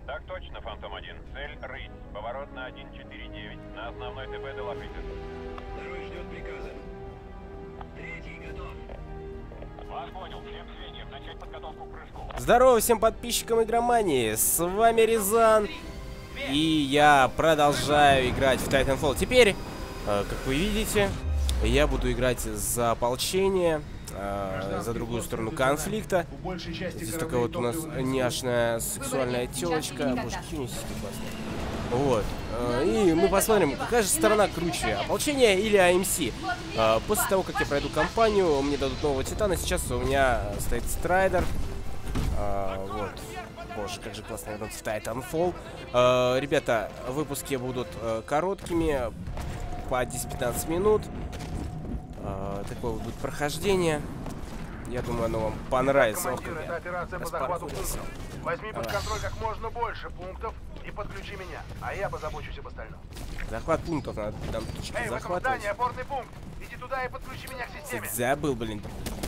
Так точно, Фантом-1. Цель рысь. Поворот на 149. На основной ТП доложите. Второй ждет приказа. Третий готов. Вас понял. Всем звеньям. Начать подготовку к прыжку. Здорово всем подписчикам Игромании. С вами Рязан. И я продолжаю играть в Titanfall. Теперь, как вы видите, я буду играть за ополчение. За другую сторону конфликта. Здесь только вот у нас няшная сексуальная телочка. Боже, какие у нее сиськи классные. Вот. И мы посмотрим, какая же сторона круче. Ополчение или АМС. После того, как я пройду кампанию, мне дадут нового Титана. Сейчас у меня стоит Страйдер. Вот. Боже, как же классно вернуться в Titanfall. Ребята, выпуски будут короткими. По 10-15 минут. Такое вот будет прохождение. Я думаю, оно вам понравится. Ох, Командир, это операция по захвату пунктов. Возьми под контроль как можно больше пунктов и подключи меня, а я позабочусь об остальном. захват пунктов надо там Эй, в этом захватывать. здании опорный пункт.Иди туда и подключи меня к системе. Забыл, блин.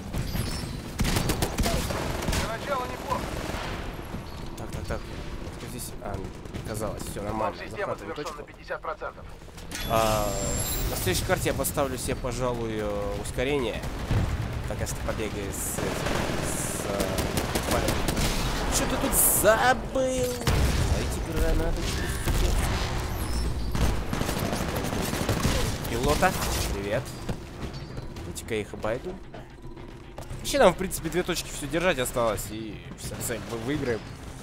Для начала неплохо. Так. Что здесь? Казалось, все нормально. Система Захватываю завершен точку. на 50%. На следующей карте я поставлю себе, пожалуй, ускорение. Так, если побегаю Что ты тут забыл? Эти гранаты. Пилота, привет. Давайте-ка я их обойду. Вообще нам, в принципе, 2 точки все держать осталось. И вся цель, мы выиграем.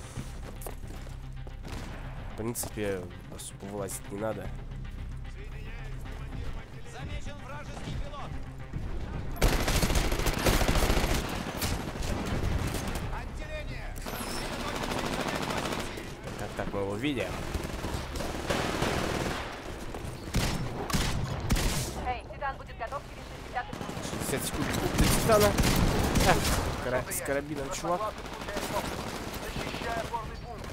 В принципе, особо вылазить не надо. Так, мы его видим. Эй, Титан будет готов через 60 60 секунд. секунд до Титана. С карабином, чувак. Защищай опорный пункт.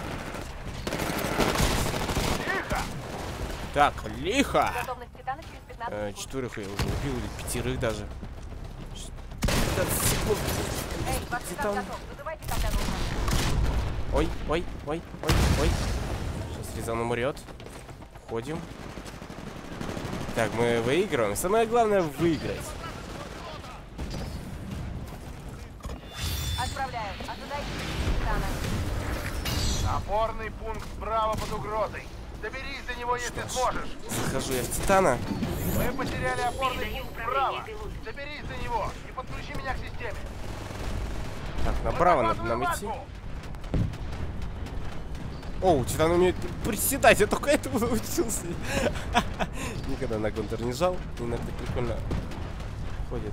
Тихо! Так, лихо. Готовность Титана через 15 секунд. 4 я уже убил, или 5 даже. 15 секунд. Эй, ваш Титан готов. Вызывайте, когда нужно. Ой. Сейчас Рязан умрет. Ходим. Так, мы выигрываем. Самое главное выиграть. Отправляю. Ожидайте Титана. Опорный пункт справа под угрозой. Доберись до него, если сможешь. Захожу я в Титана. Мы потеряли опорный пункт справа. Доберись до него и подключи меня к системе. Так, направо надо нам идти. О, Титан умеет приседать, я только этому научился. Никогда на контр не жал. Иногда прикольно ходит.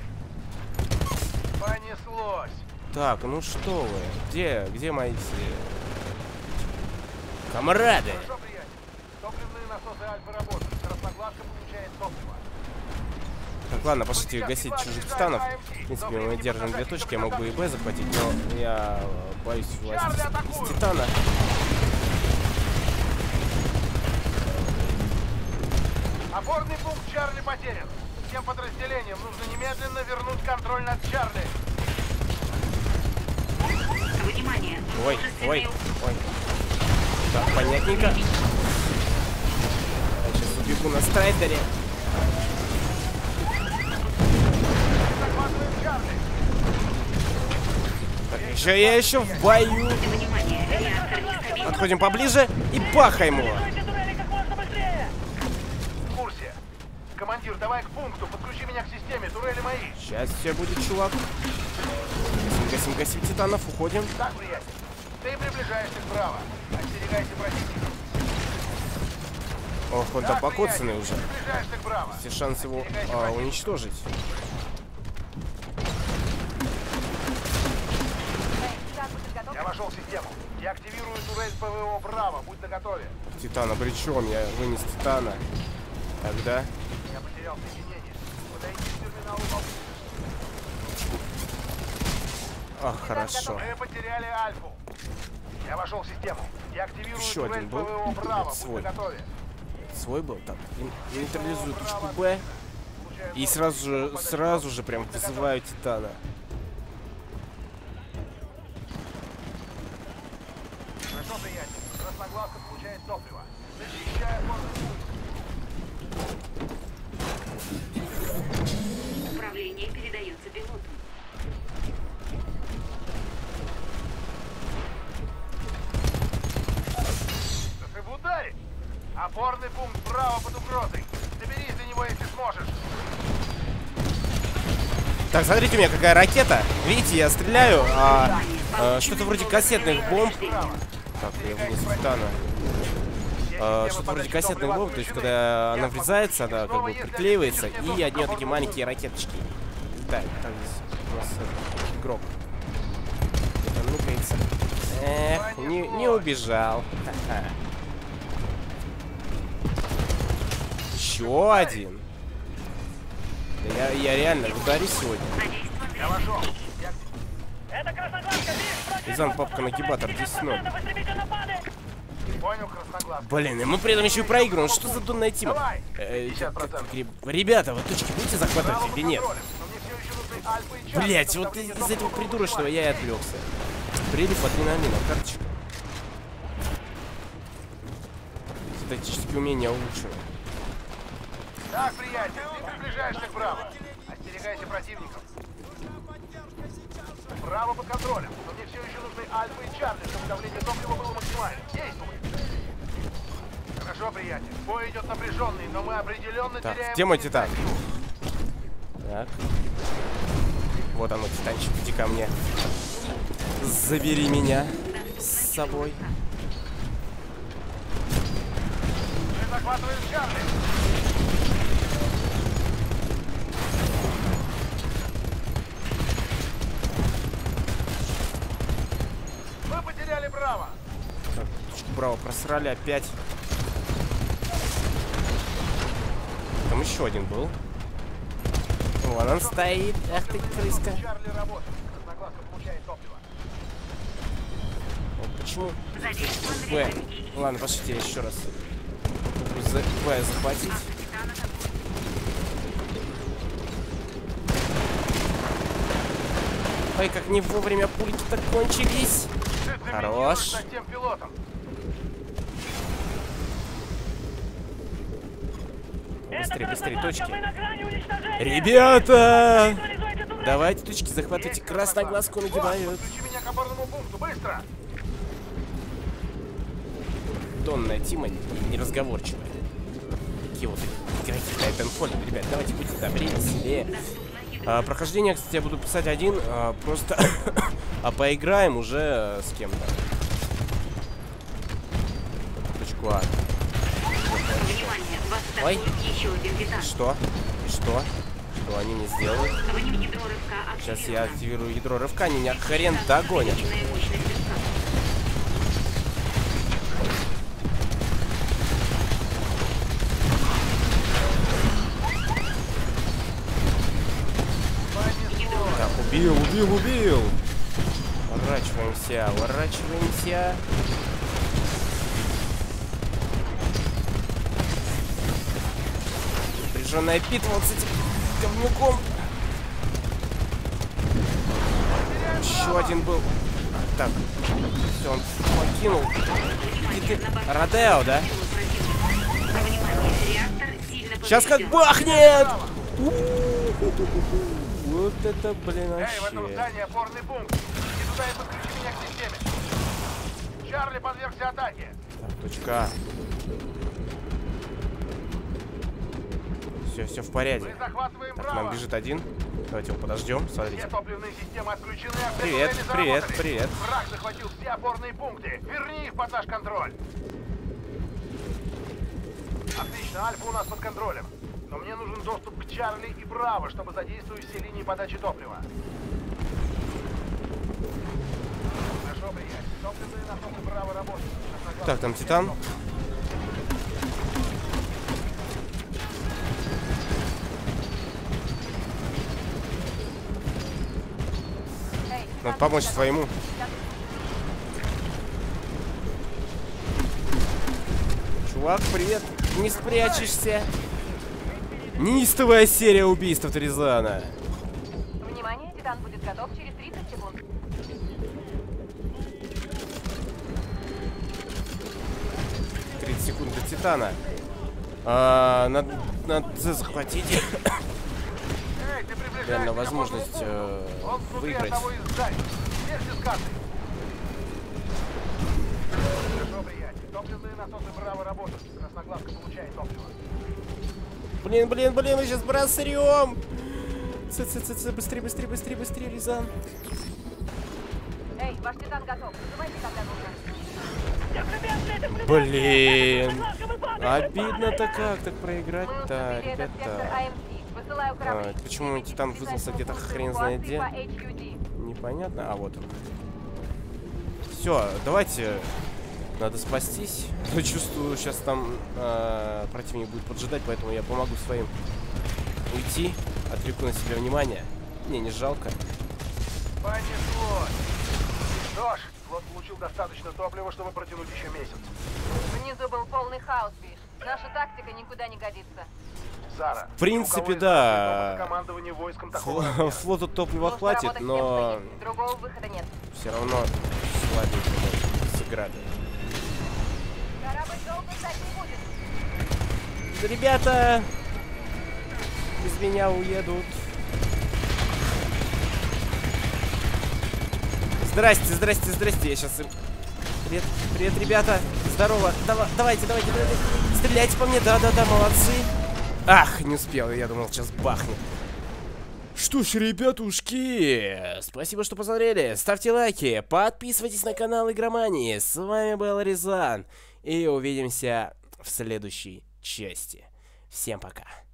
Понеслось. Так, ну что вы? Где мои все камрады? Хорошо, приятель. Топливные насосы Альфа работают. Красноглазка получает топливо. Так, ладно, пошлите гасить чужих титанов. В принципе, мы держим 2 точки, я мог бы и Б захватить, но я боюсь власти с Титана. Опорный пункт Чарли потерян. Всем подразделениям нужно немедленно вернуть контроль над Чарли. Внимание. Ой. Так, понятненько. Я сейчас убегу на Страйдере. Захватываем Чарли. Так, я еще в бою. Подходим поближе и бахаем его. В курсе. Командир, давай к пункту. Подключи меня к системе. Турели мои. Сейчас все будет, чувак. Гасим титанов, уходим. Так, приятель. Ты приближаешься вправо. Остерегайся противника. Ох, он там покоцанный уже. Приближаешься вправо. Есть шанс его уничтожить. Эй, Титан будет готов. Я вошел в систему. Я активирую турель ПВО Браво. Будь наготове. Титан обречен, я вынес Титана. Тогда. Я потерял соединение. Подойди к терминалу. Ах, хорошо. Мы потеряли Альфу. Я вошел в систему. Я активирую Еще турель один был. ПВО Браво. Это свой. Будь наготове. Свой был. Так, нейтрализую точку Б. И сразу же прям вызываю Титана. Хорошо, приятель. Красноглазка получает топливо. Защищая опорный пункт. Управление передается пилоту. Ты в ударе. Опорный пункт справа под угрозой. Доберись до него, если сможешь. Так, смотрите, у меня какая ракета. Видите, я стреляю, что-то вроде кассетных бомб. Так, я вынес титана. Что-то вроде кассетных бомб, то есть, когда она врезается, она как бы приклеивается, и от нее такие маленькие ракеточки. Так, там здесь у нас игрок. Где-то нукается. Эх, не убежал. Ха-ха. Еще один. Да я реально ударю сегодня. Я вошел. Изан, папка, нагибатор, 10-0. Понял, красноглазка. Блин, и мы при этом еще и проигрываем. Что за донная тима? Давай. 50%. Ребята, вы точки будете захватывать или нет? Но мне все еще нужны альфа и чарли, Блять, чтобы вот давление из этого топлива придурочного я и отвлекся. Прилив адреналина, карточка. Статические умения улучшены. Так, приятель, ты приближаешься к Браво. Остерегайся противников. Браво под контролем. Но мне все еще нужны альфа и чарли, чтобы давление топлива было максимальным. Действуй. Хорошо, приятель. Бой идет напряженный, но мы определенно Так, теряем... где мой титан? Так. Вот оно, титанчик, иди ко мне. Забери меня с собой. Мы захватываем чарли. Мы потеряли Браво. Так, точку Браво просрали опять. Там еще один был. Вон он стоит. Ах ты, крыска. Чарли работает. Красноглазка получает топливо. Вот почему? Б. Ладно, пошлите еще раз. Б захватить. Ой, как не вовремя пульки-то кончились. Ты Хорош. за тем пилотом. Быстрее, быстрее, точки. Ребята! Давайте точки, захватывайте. Красноглазку нагибают. Подключи меня к опорному пункту, быстро! Донная Тима неразговорчивая. Какие вот игроки Titanfall. Ребят, давайте будьте добрее себе. Прохождение, кстати, я буду писать один. Просто поиграем уже с кем-то. Точку А. Внимание, вас Ой. атакует еще один титан. Что? И что? Что они не сделают? Аваним ядро рывка Сейчас я активировано. активирую ядро рывка, они меня хрен догонят. Увеличенная мощность рывка. Так, убил. Уворачиваемся. Напряженная битва вот с этим говнюком. Еще один был. Так, все, он покинул. Иди ты. Родео, да? Внимание, реактор сильно Сейчас как поврежден. бахнет! Вот это, блин, Эй, в этом вообще. здании опорный пункт. Иди туда и подключи меня к системе. Чарли подвергся атаке. Так, точка А. Все в порядке. Мы захватываем Так, Браво. нам бежит один. Давайте его подождем. Все Смотрите. топливные системы отключены, а все Привет, турели привет, заработали. привет. Враг захватил все опорные пункты. Верни их под наш контроль. Отлично, Альфа у нас под контролем. Но мне нужен доступ к Чарли и Браво, чтобы задействовать все линии подачи топлива. Хорошо, приятель. Топливные находки Браво работают. Так, там Титан. Эй, Надо помочь своему. Чувак, привет. Не спрячешься. Неистовая серия убийств от Рязана. Внимание, титан будет готов через 30 секунд. Титана. Надо захватить Эй, ты приближаешься реально к возможность опорному пункту. Он внутри выиграть. одного из зданий. Вместе с картой. Хорошо, приятель. Топливные насосы браво работают. Красноглазка получает топливо. Блин, мы сейчас просрем. Быстрее, Рязан. Эй, ваш Титан готов. Вызывайте, когда нужно. Блин. Обидно-то как так Мы проиграть-то, уступили этот сектор ребята. АМС. Высылаю корабли. Почему Титан вызвался где-то хрен знает где? По HQD. Непонятно. А, вот он. Все, давайте. Надо спастись. Я чувствую, сейчас там противник будет поджидать, поэтому я помогу своим уйти. Отвлеку на себя внимание. Мне не жалко. Понеслось. Что ж, флот получил достаточно топлива, чтобы протянуть еще месяц. Внизу был полный хаос, Биш. Наша тактика никуда не годится. Сара, В принципе, ни у кого из да. нас нет опыта командования войском такого размера. Флоту топлива Нужно хватит, работать с тем, но что есть. Другого выхода нет. все равно слабенько будет сыграть. Корабль долго ждать не будет. Да, ребята, без меня уедут. Здрасте, я сейчас им... Привет, ребята, здорово, давайте, стреляйте по мне, да, молодцы. Ах, не успел, я думал, сейчас бахнет. Что ж, ребятушки, спасибо, что посмотрели, ставьте лайки, подписывайтесь на канал Игромании, с вами был Рязан, и увидимся в следующей части. Всем пока.